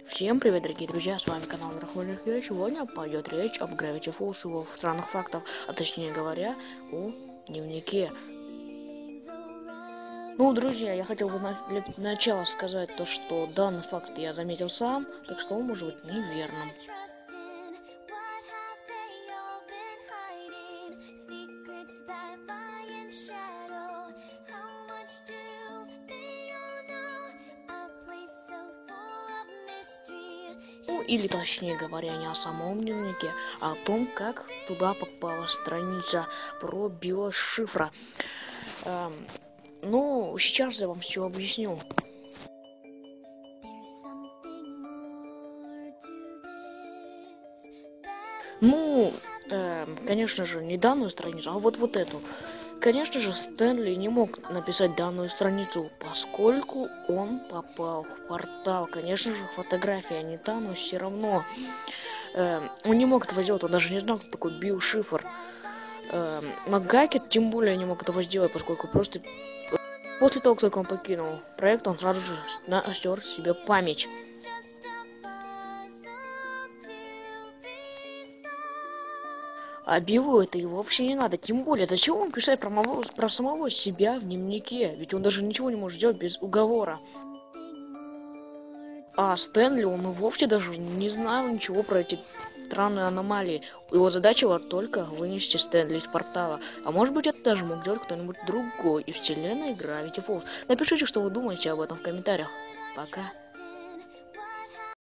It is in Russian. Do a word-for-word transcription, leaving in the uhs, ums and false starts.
Всем привет, дорогие друзья, с вами канал Мирохвальных Видео. Сегодня пойдет речь об Gravity Falls и его странных фактах, а точнее говоря, о дневнике. Ну, друзья, я хотел бы на для начала сказать то, что данный факт я заметил сам, так что он может быть неверным. Ну, или точнее говоря, не о самом дневнике, а о том, как туда попала страница про биошифра. Эм, ну, сейчас я вам все объясню. Ну, э, конечно же, не данную страницу, а вот вот эту. Конечно же, Стэнли не мог написать данную страницу, поскольку он попал в портал. Конечно же, фотография не та, но все равно. Э, он не мог этого сделать, он даже не знал, кто такой биошифр. Э, Макгакет тем более не мог этого сделать, поскольку просто после того, как он покинул проект, он сразу же стер себе память. А Биллу это и вовсе не надо. Тем более, зачем он писать про, самого, про самого себя в дневнике? Ведь он даже ничего не может делать без уговора. А Стэнли, он и вовсе даже не знал ничего про эти странные аномалии. Его задача была только вынести Стэнли из портала. А может быть, это даже мог делать кто-нибудь другой из вселенной Gravity Falls. Напишите, что вы думаете об этом в комментариях. Пока.